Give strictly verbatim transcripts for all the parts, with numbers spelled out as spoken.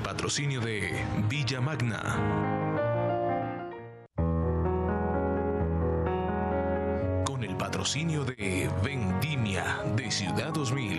patrocinio de Villa Magna. Con el patrocinio de Vendimia de Ciudad dos mil.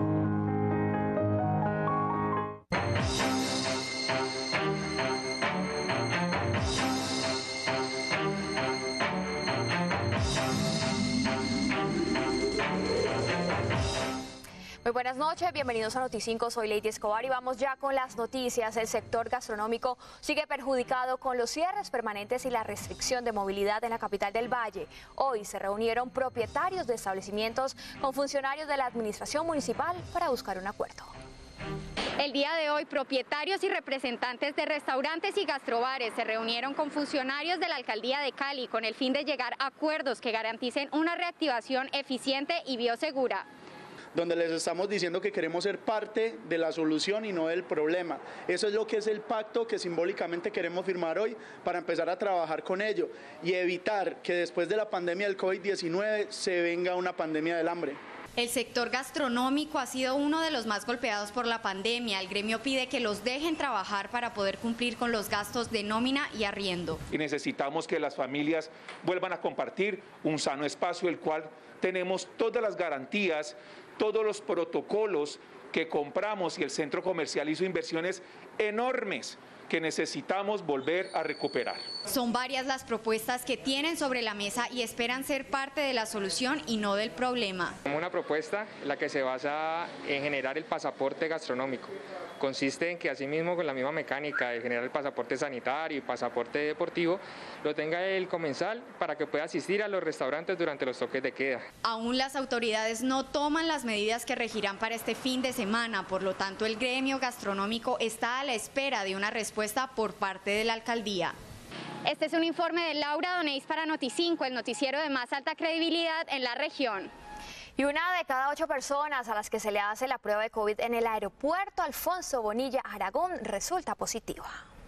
Muy buenas noches, bienvenidos a Noticinco, soy Lady Escobar y vamos ya con las noticias. El sector gastronómico sigue perjudicado con los cierres permanentes y la restricción de movilidad en la capital del Valle. Hoy se reunieron propietarios de establecimientos con funcionarios de la administración municipal para buscar un acuerdo. El día de hoy, propietarios y representantes de restaurantes y gastrobares se reunieron con funcionarios de la Alcaldía de Cali con el fin de llegar a acuerdos que garanticen una reactivación eficiente y biosegura. Donde les estamos diciendo que queremos ser parte de la solución y no del problema. Eso es lo que es el pacto que simbólicamente queremos firmar hoy para empezar a trabajar con ello y evitar que después de la pandemia del COVID diecinueve se venga una pandemia del hambre. El sector gastronómico ha sido uno de los más golpeados por la pandemia. El gremio pide que los dejen trabajar para poder cumplir con los gastos de nómina y arriendo. Y necesitamos que las familias vuelvan a compartir un sano espacio, el cual tenemos todas las garantías, todos los protocolos que compramos, y el centro comercial hizo inversiones enormes que necesitamos volver a recuperar. Son varias las propuestas que tienen sobre la mesa y esperan ser parte de la solución y no del problema. Una propuesta en la que se basa en generar el pasaporte gastronómico. Consiste en que asimismo con la misma mecánica de generar el pasaporte sanitario y pasaporte deportivo, lo tenga el comensal para que pueda asistir a los restaurantes durante los toques de queda. Aún las autoridades no toman las medidas que regirán para este fin de semana, por lo tanto el gremio gastronómico está a la espera de una respuesta por parte de la alcaldía. Este es un informe de Laura Doneis para Noticinco, el noticiero de más alta credibilidad en la región. Y una de cada ocho personas a las que se le hace la prueba de COVID en el aeropuerto Alfonso Bonilla Aragón resulta positiva.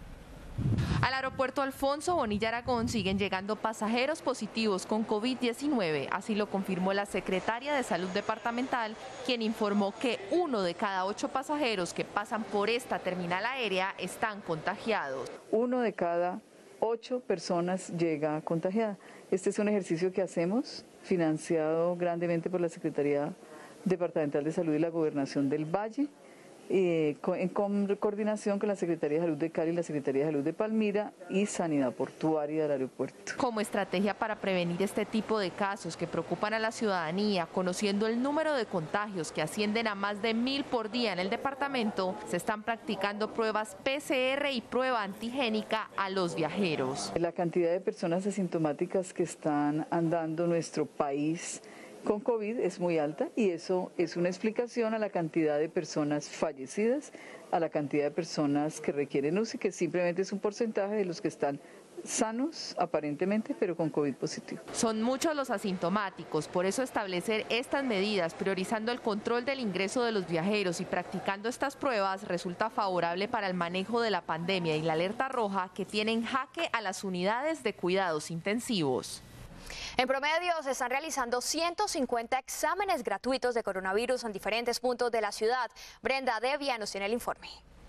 Al aeropuerto Alfonso Bonilla Aragón siguen llegando pasajeros positivos con COVID diecinueve, así lo confirmó la secretaria de Salud Departamental, quien informó que uno de cada ocho pasajeros que pasan por esta terminal aérea están contagiados. Uno de cada ocho personas llega contagiada. Este es un ejercicio que hacemos, financiado grandemente por la Secretaría Departamental de Salud y la Gobernación del Valle, eh, en coordinación con la Secretaría de Salud de Cali, la Secretaría de Salud de Palmira y Sanidad Portuaria del aeropuerto. Como estrategia para prevenir este tipo de casos que preocupan a la ciudadanía, conociendo el número de contagios que ascienden a más de mil por día en el departamento, se están practicando pruebas P C R y prueba antigénica a los viajeros. La cantidad de personas asintomáticas que están andando nuestro país con COVID es muy alta y eso es una explicación a la cantidad de personas fallecidas, a la cantidad de personas que requieren U C I, que simplemente es un porcentaje de los que están sanos aparentemente, pero con COVID positivo. Son muchos los asintomáticos, por eso establecer estas medidas, priorizando el control del ingreso de los viajeros y practicando estas pruebas resulta favorable para el manejo de la pandemia y la alerta roja que tiene en jaque a las unidades de cuidados intensivos. En promedio se están realizando ciento cincuenta exámenes gratuitos de coronavirus en diferentes puntos de la ciudad. Brenda Devia nos tiene el informe.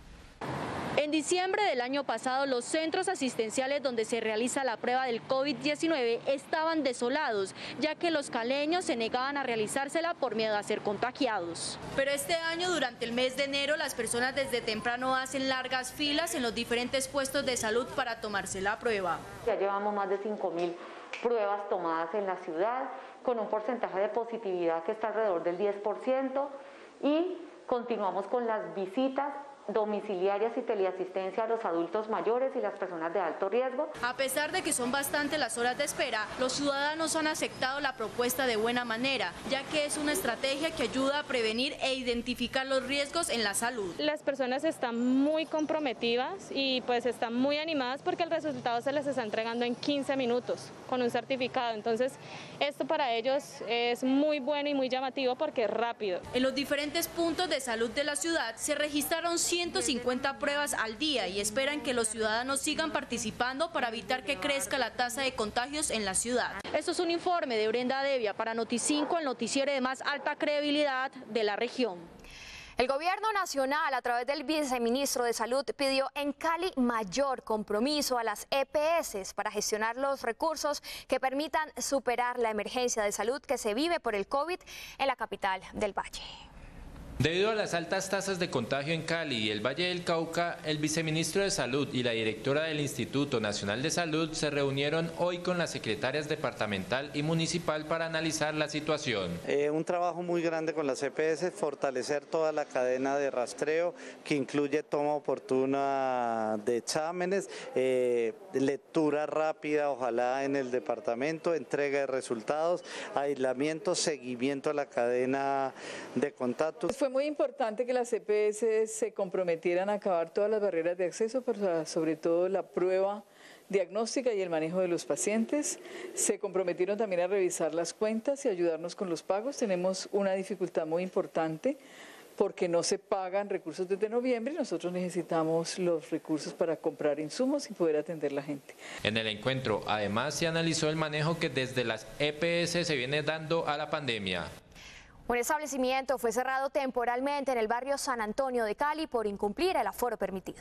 En diciembre del año pasado, los centros asistenciales donde se realiza la prueba del COVID diecinueve estaban desolados, ya que los caleños se negaban a realizársela por miedo a ser contagiados. Pero este año, durante el mes de enero, las personas desde temprano hacen largas filas en los diferentes puestos de salud para tomarse la prueba. Ya llevamos más de cinco mil pruebas tomadas en la ciudad, con un porcentaje de positividad que está alrededor del diez por ciento, y continuamos con las visitas domiciliarias y teleasistencia a los adultos mayores y las personas de alto riesgo. A pesar de que son bastante las horas de espera, los ciudadanos han aceptado la propuesta de buena manera, ya que es una estrategia que ayuda a prevenir e identificar los riesgos en la salud. Las personas están muy comprometidas y pues están muy animadas porque el resultado se les está entregando en quince minutos con un certificado. Entonces, esto para ellos es muy bueno y muy llamativo porque es rápido. En los diferentes puntos de salud de la ciudad se registraron ciento cincuenta pruebas al día y esperan que los ciudadanos sigan participando para evitar que crezca la tasa de contagios en la ciudad. Esto es un informe de Brenda Devia para Noticinco, el noticiero de más alta credibilidad de la región. El gobierno nacional, a través del viceministro de Salud, pidió en Cali mayor compromiso a las E P S para gestionar los recursos que permitan superar la emergencia de salud que se vive por el COVID en la capital del Valle. Debido a las altas tasas de contagio en Cali y el Valle del Cauca, el viceministro de Salud y la directora del Instituto Nacional de Salud se reunieron hoy con las secretarias departamental y municipal para analizar la situación. Eh, un trabajo muy grande con las E P S, fortalecer toda la cadena de rastreo que incluye toma oportuna de exámenes, eh, lectura rápida, ojalá en el departamento, entrega de resultados, aislamiento, seguimiento a la cadena de contactos. Fue muy importante que las E P S se comprometieran a acabar todas las barreras de acceso, pero sobre todo la prueba diagnóstica y el manejo de los pacientes. Se comprometieron también a revisar las cuentas y ayudarnos con los pagos. Tenemos una dificultad muy importante porque no se pagan recursos desde noviembre y nosotros necesitamos los recursos para comprar insumos y poder atender a la gente. En el encuentro, además, se analizó el manejo que desde las E P S se viene dando a la pandemia. Un establecimiento fue cerrado temporalmente en el barrio San Antonio de Cali por incumplir el aforo permitido.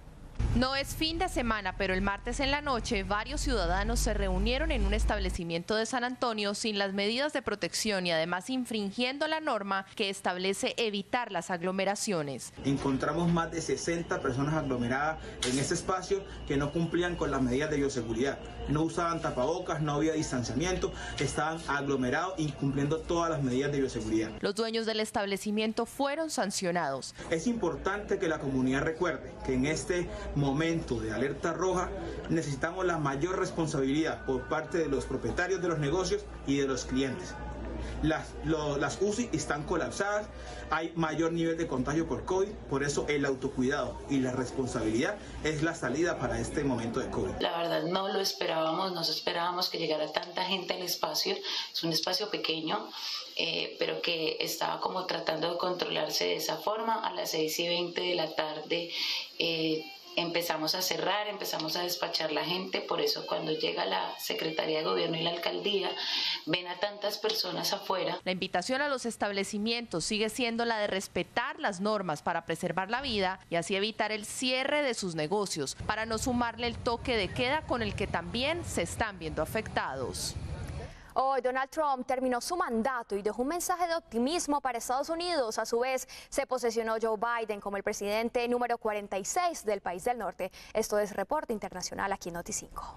No es fin de semana, pero el martes en la noche varios ciudadanos se reunieron en un establecimiento de San Antonio sin las medidas de protección y además infringiendo la norma que establece evitar las aglomeraciones. Encontramos más de sesenta personas aglomeradas en ese espacio que no cumplían con las medidas de bioseguridad. No usaban tapabocas, no había distanciamiento, estaban aglomerados incumpliendo todas las medidas de bioseguridad. Los dueños del establecimiento fueron sancionados. Es importante que la comunidad recuerde que en este momento de alerta roja necesitamos la mayor responsabilidad por parte de los propietarios de los negocios y de los clientes. Las, lo, las U C I están colapsadas, hay mayor nivel de contagio por COVID, por eso el autocuidado y la responsabilidad es la salida para este momento de COVID. La verdad no lo esperábamos, no esperábamos que llegara tanta gente al espacio, es un espacio pequeño, eh, pero que estaba como tratando de controlarse de esa forma. A las seis y veinte de la tarde eh, empezamos a cerrar, empezamos a despachar la gente, por eso cuando llega la Secretaría de Gobierno y la Alcaldía, ven a tantas personas afuera. La invitación a los establecimientos sigue siendo la de respetar las normas para preservar la vida y así evitar el cierre de sus negocios, para no sumarle el toque de queda con el que también se están viendo afectados. Hoy Donald Trump terminó su mandato y dejó un mensaje de optimismo para Estados Unidos. A su vez, se posesionó Joe Biden como el presidente número cuarenta y seis del país del norte. Esto es Reporte Internacional aquí en Noti cinco.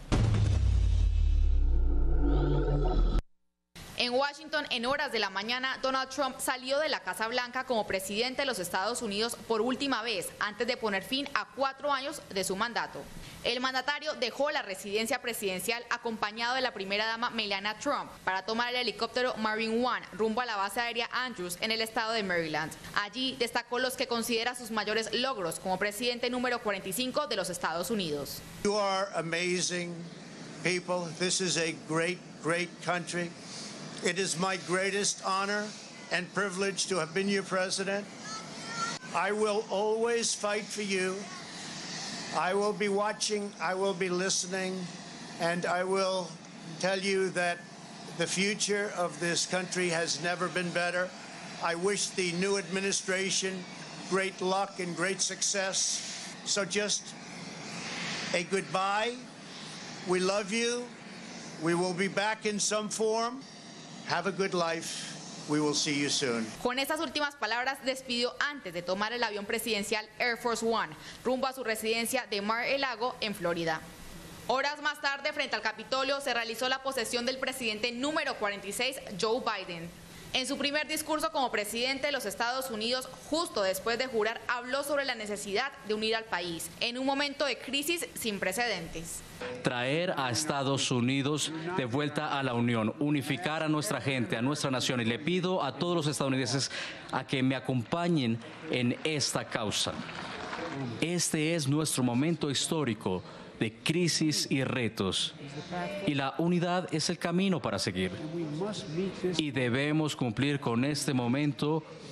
En Washington, en horas de la mañana, Donald Trump salió de la Casa Blanca como presidente de los Estados Unidos por última vez, antes de poner fin a cuatro años de su mandato. El mandatario dejó la residencia presidencial acompañado de la primera dama Melania Trump para tomar el helicóptero Marine One rumbo a la base aérea Andrews en el estado de Maryland. Allí destacó los que considera sus mayores logros como presidente número cuarenta y cinco de los Estados Unidos. You are amazing people. This is a great, great country. It is my greatest honor and privilege to have been your president. I will always fight for you. I will be watching, I will be listening, and I will tell you that the future of this country has never been better. I wish the new administration great luck and great success. So just a goodbye. We love you. We will be back in some form. Have a good life. We will see you soon. Con estas últimas palabras despidió antes de tomar el avión presidencial Air Force One rumbo a su residencia de Mar-a-Lago en Florida. Horas más tarde, frente al Capitolio, se realizó la posesión del presidente número cuarenta y seis, Joe Biden. En su primer discurso como presidente de los Estados Unidos, justo después de jurar, habló sobre la necesidad de unir al país en un momento de crisis sin precedentes. Traer a Estados Unidos de vuelta a la Unión, unificar a nuestra gente, a nuestra nación, y le pido a todos los estadounidenses a que me acompañen en esta causa. Este es nuestro momento histórico de crisis y retos, y la unidad es el camino para seguir. Y debemos cumplir con este momento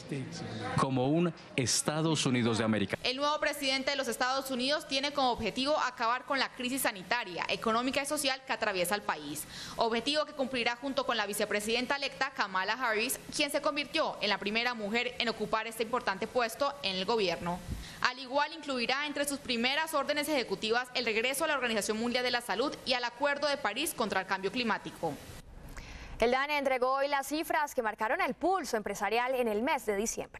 como un Estados Unidos de América. El nuevo presidente de los Estados Unidos tiene como objetivo acabar con la crisis sanitaria, económica y social que atraviesa el país. Objetivo que cumplirá junto con la vicepresidenta electa Kamala Harris, quien se convirtió en la primera mujer en ocupar este importante puesto en el gobierno. Al igual, incluirá entre sus primeras órdenes ejecutivas el regreso a la Organización Mundial de la Salud y al Acuerdo de París contra el cambio climático. El DANE entregó hoy las cifras que marcaron el pulso empresarial en el mes de diciembre.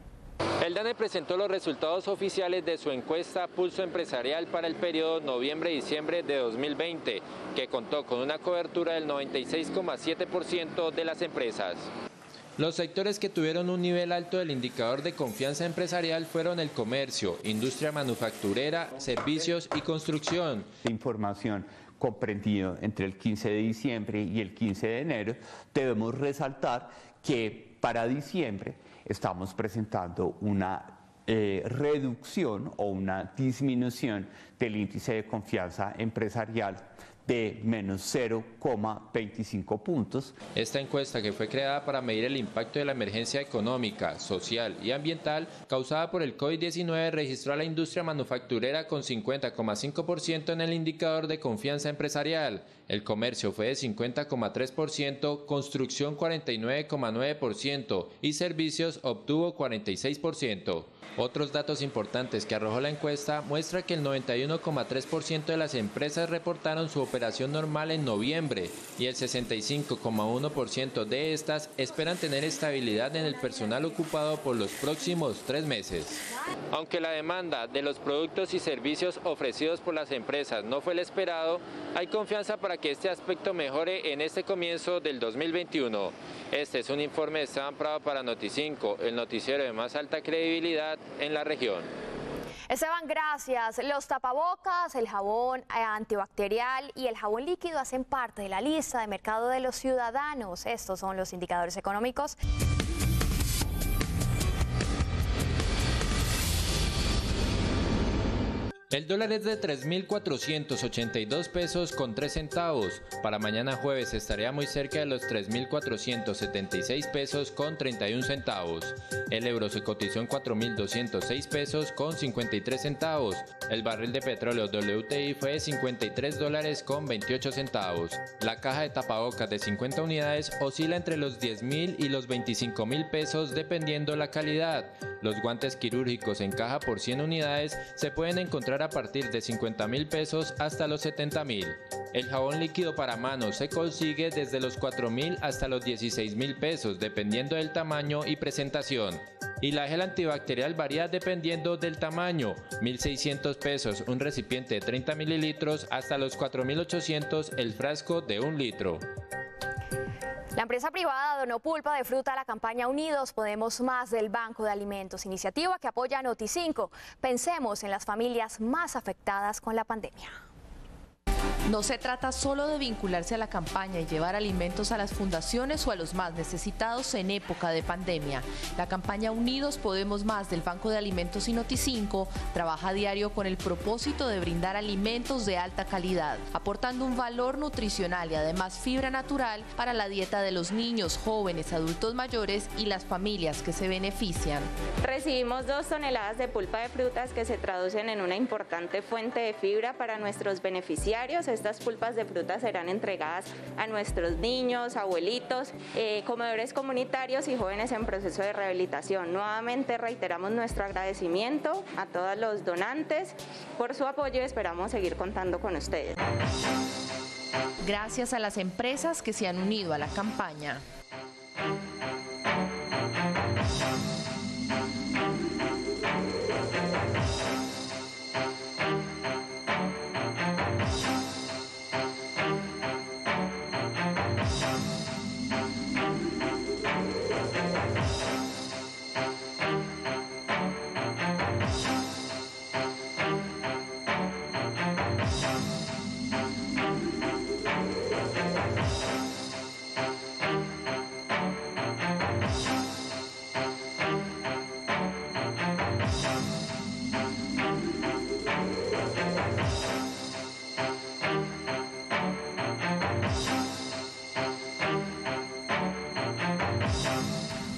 El DANE presentó los resultados oficiales de su encuesta Pulso Empresarial para el periodo noviembre-diciembre de dos mil veinte, que contó con una cobertura del noventa y seis coma siete por ciento de las empresas. Los sectores que tuvieron un nivel alto del indicador de confianza empresarial fueron el comercio, industria manufacturera, servicios y construcción. Información comprendido entre el quince de diciembre y el quince de enero, debemos resaltar que para diciembre estamos presentando una eh, reducción o una disminución del índice de confianza empresarial de menos cero coma veinticinco puntos. Esta encuesta, que fue creada para medir el impacto de la emergencia económica, social y ambiental causada por el COVID diecinueve, registró a la industria manufacturera con cincuenta coma cinco por ciento en el indicador de confianza empresarial. El comercio fue de cincuenta coma tres por ciento, construcción cuarenta y nueve coma nueve por ciento y servicios obtuvo cuarenta y seis por ciento. Otros datos importantes que arrojó la encuesta muestra que el noventa y uno coma tres por ciento de las empresas reportaron su operación normal en noviembre y el sesenta y cinco coma uno por ciento de estas esperan tener estabilidad en el personal ocupado por los próximos tres meses. Aunque la demanda de los productos y servicios ofrecidos por las empresas no fue el esperado, hay confianza para que este aspecto mejore en este comienzo del dos mil veintiuno. Este es un informe de Esteban Prado para Noticinco, el noticiero de más alta credibilidad en la región. Esteban, gracias. Los tapabocas, el jabón antibacterial y el jabón líquido hacen parte de la lista de mercado de los ciudadanos. Estos son los indicadores económicos. El dólar es de tres mil cuatrocientos ochenta y dos pesos con tres centavos. Para mañana jueves estaría muy cerca de los tres mil cuatrocientos setenta y seis pesos con treinta y un centavos. El euro se cotizó en cuatro mil doscientos seis pesos con cincuenta y tres centavos. El barril de petróleo W T I fue de cincuenta y tres dólares con veintiocho centavos. La caja de tapabocas de cincuenta unidades oscila entre los diez mil y los veinticinco mil pesos dependiendo la calidad. Los guantes quirúrgicos en caja por cien unidades se pueden encontrar a partir de cincuenta mil pesos hasta los setenta mil. El jabón líquido para manos se consigue desde los cuatro mil hasta los dieciséis mil pesos dependiendo del tamaño y presentación. Y la gel antibacterial varía dependiendo del tamaño, mil seiscientos pesos un recipiente de treinta mililitros hasta los cuatro mil ochocientos el frasco de un litro. La empresa privada donó pulpa de fruta a la campaña Unidos Podemos Más del Banco de Alimentos, iniciativa que apoya Noticinco. Pensemos en las familias más afectadas con la pandemia. No se trata solo de vincularse a la campaña y llevar alimentos a las fundaciones o a los más necesitados en época de pandemia. La campaña Unidos Podemos Más del Banco de Alimentos y Noticinco trabaja a diario con el propósito de brindar alimentos de alta calidad, aportando un valor nutricional y además fibra natural para la dieta de los niños, jóvenes, adultos mayores y las familias que se benefician. Recibimos dos toneladas de pulpa de frutas que se traducen en una importante fuente de fibra para nuestros beneficiarios. Estas pulpas de frutas serán entregadas a nuestros niños, abuelitos, eh, comedores comunitarios y jóvenes en proceso de rehabilitación. Nuevamente reiteramos nuestro agradecimiento a todos los donantes por su apoyo y esperamos seguir contando con ustedes. Gracias a las empresas que se han unido a la campaña.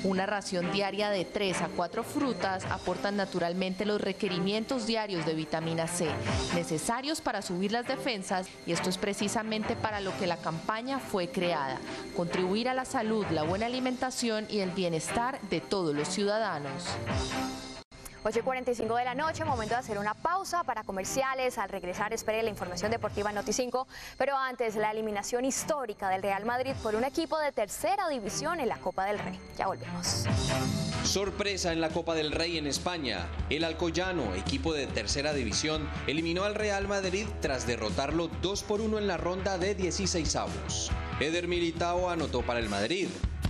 Una ración diaria de tres a cuatro frutas aportan naturalmente los requerimientos diarios de vitamina C, necesarios para subir las defensas, y esto es precisamente para lo que la campaña fue creada: contribuir a la salud, la buena alimentación y el bienestar de todos los ciudadanos. ocho y cuarenta y cinco de la noche, momento de hacer una pausa para comerciales. Al regresar espere la información deportiva en Noti cinco, pero antes la eliminación histórica del Real Madrid por un equipo de tercera división en la Copa del Rey. Ya volvemos. Sorpresa en la Copa del Rey en España. El Alcoyano, equipo de tercera división, eliminó al Real Madrid tras derrotarlo dos por uno en la ronda de dieciseisavos. Eder Militao anotó para el Madrid,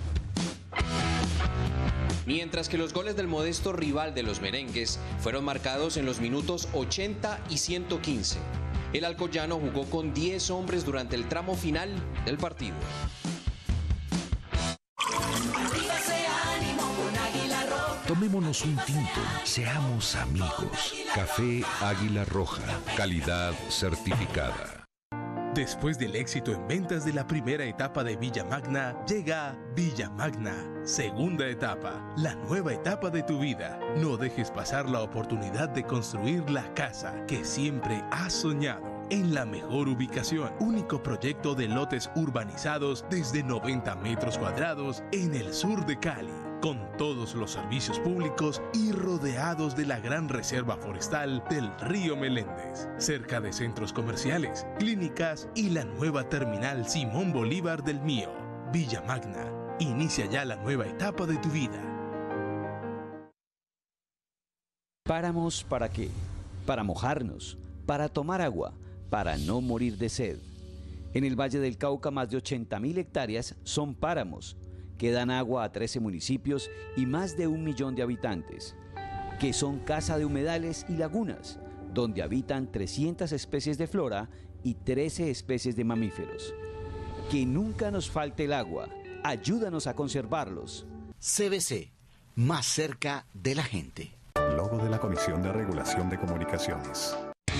mientras que los goles del modesto rival de los merengues fueron marcados en los minutos ochenta y ciento quince. El Alcoyano jugó con diez hombres durante el tramo final del partido. Tomémonos un tinto, seamos amigos. Café Águila Roja, calidad certificada. Después del éxito en ventas de la primera etapa de Villa Magna, llega Villa Magna, segunda etapa, la nueva etapa de tu vida. No dejes pasar la oportunidad de construir la casa que siempre has soñado, en la mejor ubicación. Único proyecto de lotes urbanizados desde noventa metros cuadrados en el sur de Cali, con todos los servicios públicos y rodeados de la gran reserva forestal del río Meléndez, cerca de centros comerciales, clínicas y la nueva terminal Simón Bolívar del Mío. Villa Magna, inicia ya la nueva etapa de tu vida. Páramos, ¿para qué? Para mojarnos, para tomar agua, para no morir de sed. En el Valle del Cauca, más de ochenta mil hectáreas son páramos, que dan agua a trece municipios y más de un millón de habitantes, que son casa de humedales y lagunas, donde habitan trescientas especies de flora y trece especies de mamíferos. Que nunca nos falte el agua, ayúdanos a conservarlos. C B C, más cerca de la gente. Logo de la Comisión de Regulación de Comunicaciones.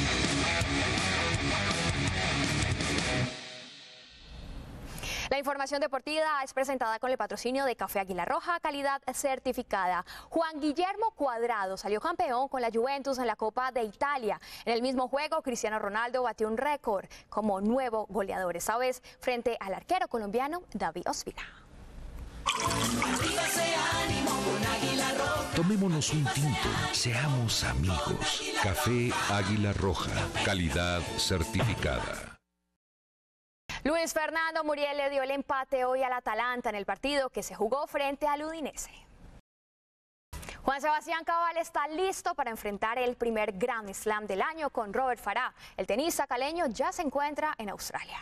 La información deportiva es presentada con el patrocinio de Café Águila Roja, calidad certificada. Juan Guillermo Cuadrado salió campeón con la Juventus en la Copa de Italia. En el mismo juego, Cristiano Ronaldo batió un récord como nuevo goleador, esta vez frente al arquero colombiano David Ospina. Tomémonos un tinto, seamos amigos. Café Águila Roja, calidad certificada. Luis Fernando Muriel le dio el empate hoy al Atalanta en el partido que se jugó frente al Udinese. Juan Sebastián Cabal está listo para enfrentar el primer Grand Slam del año con Robert Farah. El tenista caleño ya se encuentra en Australia.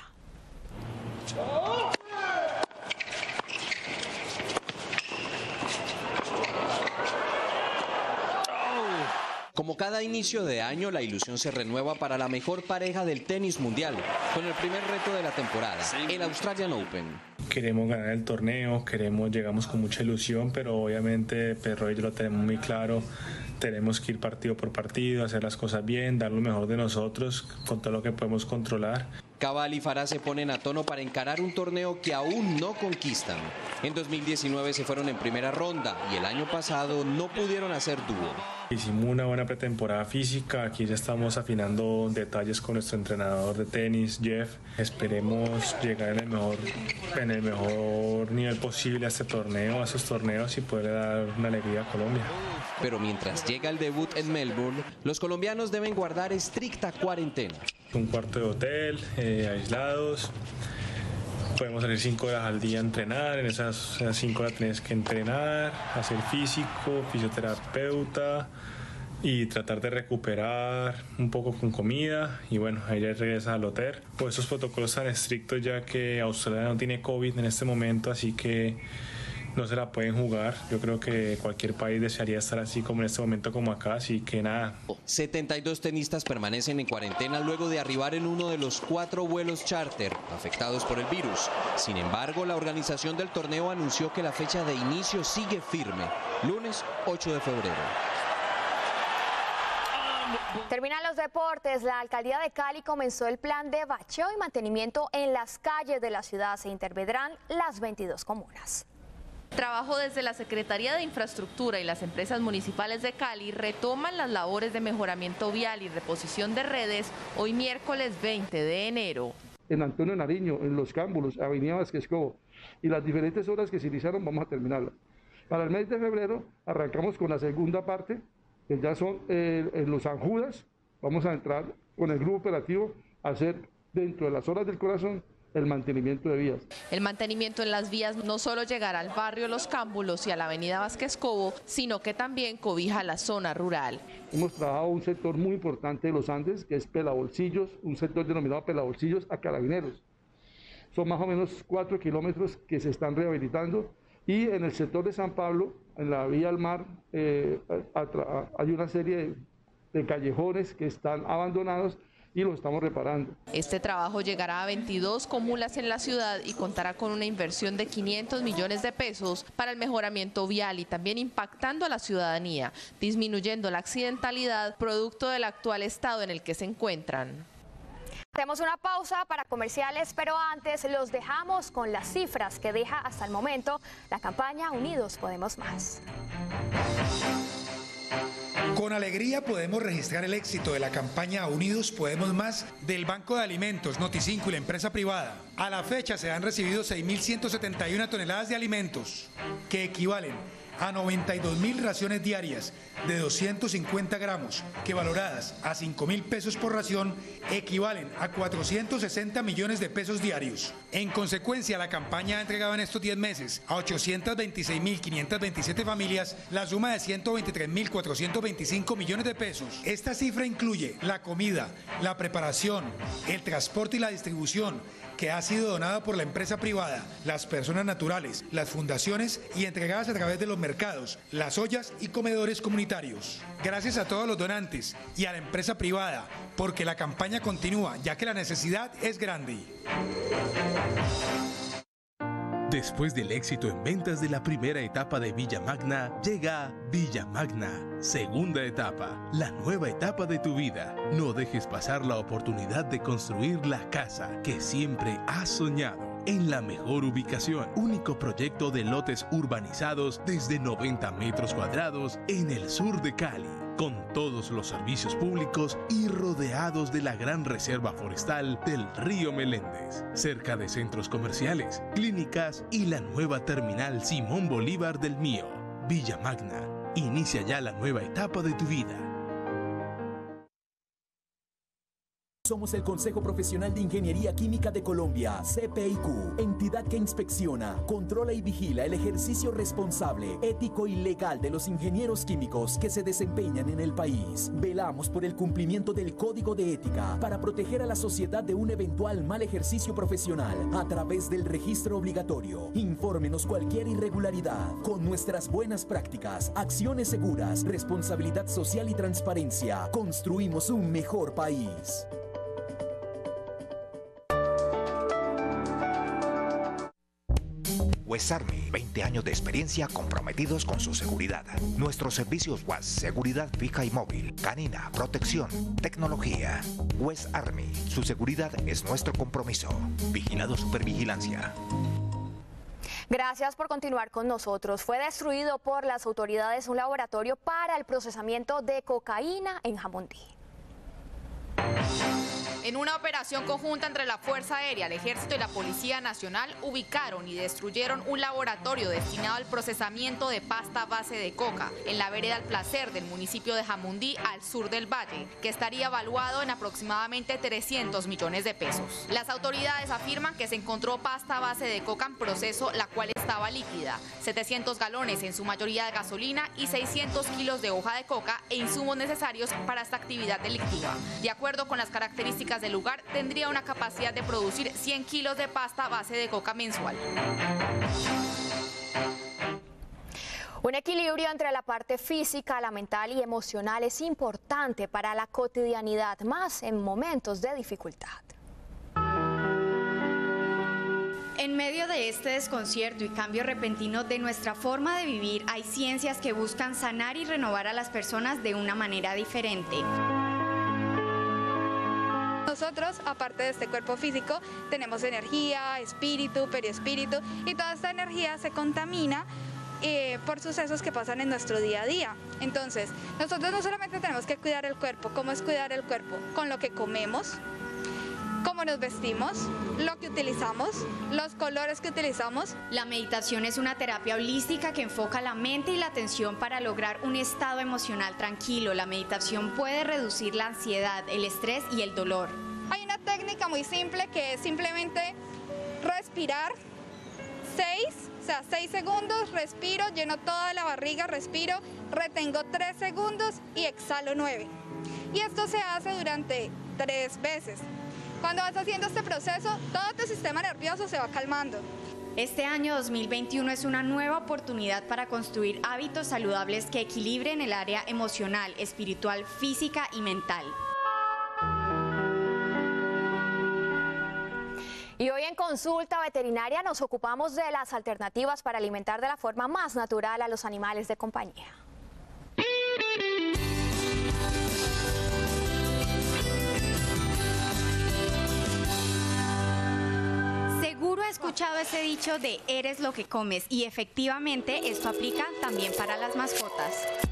Como cada inicio de año, la ilusión se renueva para la mejor pareja del tenis mundial, con el primer reto de la temporada, el Australian Open. Queremos ganar el torneo, queremos, llegamos con mucha ilusión, pero obviamente Pedro y yo lo tenemos muy claro. Tenemos que ir partido por partido, hacer las cosas bien, dar lo mejor de nosotros con todo lo que podemos controlar. Cabal y Farah se ponen a tono para encarar un torneo que aún no conquistan. En dos mil diecinueve se fueron en primera ronda y el año pasado no pudieron hacer dúo. Hicimos una buena pretemporada física, aquí ya estamos afinando detalles con nuestro entrenador de tenis, Jeff. Esperemos llegar en el mejor, en el mejor nivel posible a este torneo, a esos torneos y poder dar una alegría a Colombia. Pero mientras llega el debut en Melbourne, los colombianos deben guardar estricta cuarentena. Un cuarto de hotel, eh, aislados. Podemos salir cinco horas al día a entrenar, en esas, esas cinco horas tienes que entrenar, hacer físico, fisioterapeuta y tratar de recuperar un poco con comida y bueno, ahí ya regresas al hotel. Pues esos protocolos tan estrictos ya que Australia no tiene COVID en este momento, así que no se la pueden jugar. Yo creo que cualquier país desearía estar así como en este momento como acá, así que nada. setenta y dos tenistas permanecen en cuarentena luego de arribar en uno de los cuatro vuelos charter afectados por el virus. Sin embargo, la organización del torneo anunció que la fecha de inicio sigue firme, lunes ocho de febrero. Terminan los deportes. La alcaldía de Cali comenzó el plan de bacheo y mantenimiento en las calles de la ciudad. Se intervendrán las veintidós comunas. Trabajo desde la Secretaría de Infraestructura y las empresas municipales de Cali retoman las labores de mejoramiento vial y reposición de redes hoy miércoles veinte de enero. En Antonio Nariño, en Los Cámbulos, Avenida Vázquez Cobo, y las diferentes obras que se iniciaron vamos a terminarlas. Para el mes de febrero arrancamos con la segunda parte, que ya son eh, en Los San Judas. Vamos a entrar con el grupo operativo a hacer dentro de las horas del corazón el mantenimiento de vías. El mantenimiento en las vías no solo llegará al barrio Los Cámbulos y a la avenida Vázquez Cobo, sino que también cobija la zona rural. Hemos trabajado un sector muy importante de los Andes, que es Pelabolsillos, un sector denominado Pelabolsillos a Carabineros. Son más o menos cuatro kilómetros que se están rehabilitando, y en el sector de San Pablo, en la vía al mar, eh, hay una serie de, de callejones que están abandonados y los estamos reparando. Este trabajo llegará a veintidós comunas en la ciudad y contará con una inversión de quinientos millones de pesos para el mejoramiento vial y también impactando a la ciudadanía, disminuyendo la accidentalidad producto del actual estado en el que se encuentran. Hacemos una pausa para comerciales, pero antes los dejamos con las cifras que deja hasta el momento la campaña Unidos Podemos Más. Con alegría podemos registrar el éxito de la campaña Unidos Podemos Más del Banco de Alimentos, Noticinco y la empresa privada. A la fecha se han recibido seis mil ciento setenta y una toneladas de alimentos, que equivalen a noventa y dos mil raciones diarias de doscientos cincuenta gramos, que valoradas a cinco mil pesos por ración, equivalen a cuatrocientos sesenta millones de pesos diarios. En consecuencia, la campaña ha entregado en estos diez meses a ochocientas veintiséis mil quinientas veintisiete familias la suma de ciento veintitrés mil cuatrocientos veinticinco millones de pesos. Esta cifra incluye la comida, la preparación, el transporte y la distribución, que ha sido donada por la empresa privada, las personas naturales, las fundaciones y entregadas a través de los mercados, las ollas y comedores comunitarios. Gracias a todos los donantes y a la empresa privada, porque la campaña continúa, ya que la necesidad es grande. Después del éxito en ventas de la primera etapa de Villa Magna, llega Villa Magna, segunda etapa, la nueva etapa de tu vida. No dejes pasar la oportunidad de construir la casa que siempre has soñado. En la mejor ubicación, único proyecto de lotes urbanizados desde noventa metros cuadrados en el sur de Cali, con todos los servicios públicos y rodeados de la gran reserva forestal del río Meléndez, cerca de centros comerciales, clínicas y la nueva terminal Simón Bolívar del Mío. Villa Magna, inicia ya la nueva etapa de tu vida. Somos el Consejo Profesional de Ingeniería Química de Colombia, C P I Q, entidad que inspecciona, controla y vigila el ejercicio responsable, ético y legal de los ingenieros químicos que se desempeñan en el país. Velamos por el cumplimiento del Código de Ética para proteger a la sociedad de un eventual mal ejercicio profesional a través del registro obligatorio. Infórmenos cualquier irregularidad. Con nuestras buenas prácticas, acciones seguras, responsabilidad social y transparencia, construimos un mejor país. West Army, veinte años de experiencia comprometidos con su seguridad. Nuestros servicios W A S, seguridad fija y móvil, canina, protección, tecnología. West Army, su seguridad es nuestro compromiso. Vigilado Supervigilancia. Gracias por continuar con nosotros. Fue destruido por las autoridades un laboratorio para el procesamiento de cocaína en Jamundí. En una operación conjunta entre la Fuerza Aérea, el Ejército y la Policía Nacional, ubicaron y destruyeron un laboratorio destinado al procesamiento de pasta base de coca en la vereda El Placer del municipio de Jamundí, al sur del valle, que estaría evaluado en aproximadamente trescientos millones de pesos. Las autoridades afirman que se encontró pasta base de coca en proceso, la cual estaba líquida, setecientos galones, en su mayoría de gasolina, y seiscientos kilos de hoja de coca e insumos necesarios para esta actividad delictiva. De acuerdo con las características del lugar, tendría una capacidad de producir cien kilos de pasta a base de coca mensual. Un equilibrio entre la parte física, la mental y emocional es importante para la cotidianidad, más en momentos de dificultad. En medio de este desconcierto y cambio repentino de nuestra forma de vivir, hay ciencias que buscan sanar y renovar a las personas de una manera diferente. Nosotros, aparte de este cuerpo físico, tenemos energía, espíritu, periespíritu, y toda esta energía se contamina eh, por sucesos que pasan en nuestro día a día. Entonces, nosotros no solamente tenemos que cuidar el cuerpo. ¿Cómo es cuidar el cuerpo? Con lo que comemos, cómo nos vestimos, lo que utilizamos, los colores que utilizamos. La meditación es una terapia holística que enfoca la mente y la atención para lograr un estado emocional tranquilo. La meditación puede reducir la ansiedad, el estrés y el dolor. Hay una técnica muy simple que es simplemente respirar seis, o sea, seis segundos, respiro, lleno toda la barriga, respiro, retengo tres segundos y exhalo nueve. Y esto se hace durante tres veces. Cuando vas haciendo este proceso, todo tu sistema nervioso se va calmando. Este año dos mil veintiuno es una nueva oportunidad para construir hábitos saludables que equilibren el área emocional, espiritual, física y mental. Y hoy en Consulta Veterinaria nos ocupamos de las alternativas para alimentar de la forma más natural a los animales de compañía. Seguro he escuchado ese dicho de eres lo que comes, y efectivamente esto aplica también para las mascotas.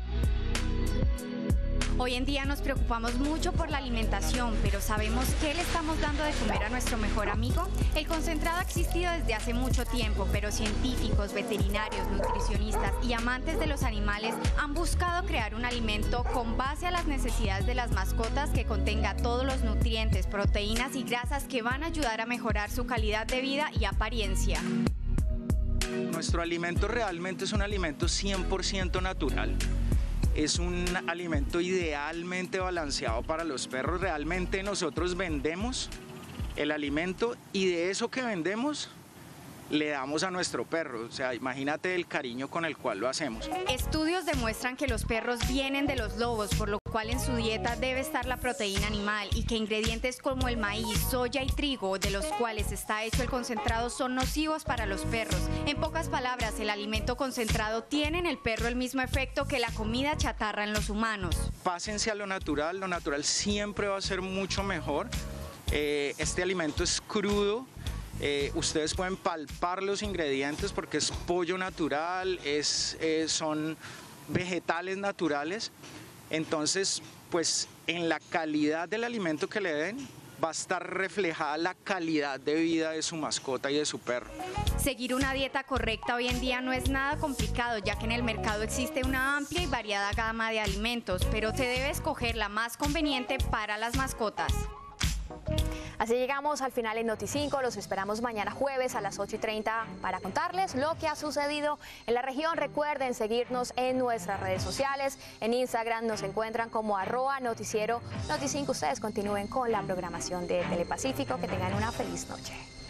Hoy en día nos preocupamos mucho por la alimentación, pero ¿sabemos qué le estamos dando de comer a nuestro mejor amigo? El concentrado ha existido desde hace mucho tiempo, pero científicos, veterinarios, nutricionistas y amantes de los animales han buscado crear un alimento con base a las necesidades de las mascotas que contenga todos los nutrientes, proteínas y grasas que van a ayudar a mejorar su calidad de vida y apariencia. Nuestro alimento realmente es un alimento cien por ciento natural. Es un alimento idealmente balanceado para los perros. Realmente nosotros vendemos el alimento y de eso que vendemos le damos a nuestro perro. O sea, imagínate el cariño con el cual lo hacemos. Estudios demuestran que los perros vienen de los lobos, por lo cual en su dieta debe estar la proteína animal y que ingredientes como el maíz, soya y trigo, de los cuales está hecho el concentrado, son nocivos para los perros. En pocas palabras, el alimento concentrado tiene en el perro el mismo efecto que la comida chatarra en los humanos. Pásense a lo natural, lo natural siempre va a ser mucho mejor. Eh, este alimento es crudo. Eh, ustedes pueden palpar los ingredientes porque es pollo natural, es, eh, son vegetales naturales. Entonces, pues en la calidad del alimento que le den va a estar reflejada la calidad de vida de su mascota y de su perro. Seguir una dieta correcta hoy en día no es nada complicado, ya que en el mercado existe una amplia y variada gama de alimentos, pero se debe escoger la más conveniente para las mascotas. Así llegamos al final en Noti cinco. Los esperamos mañana jueves a las ocho y treinta para contarles lo que ha sucedido en la región. Recuerden seguirnos en nuestras redes sociales. En Instagram nos encuentran como arroba noticiero Noti cinco. Ustedes continúen con la programación de Telepacífico. Que tengan una feliz noche.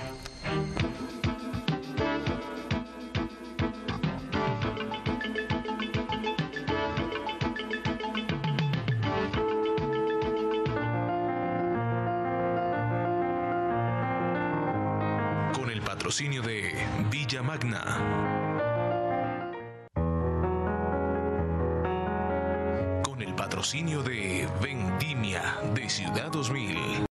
Patrocinio de Villa Magna. Con el patrocinio de Vendimia de Ciudad dos mil.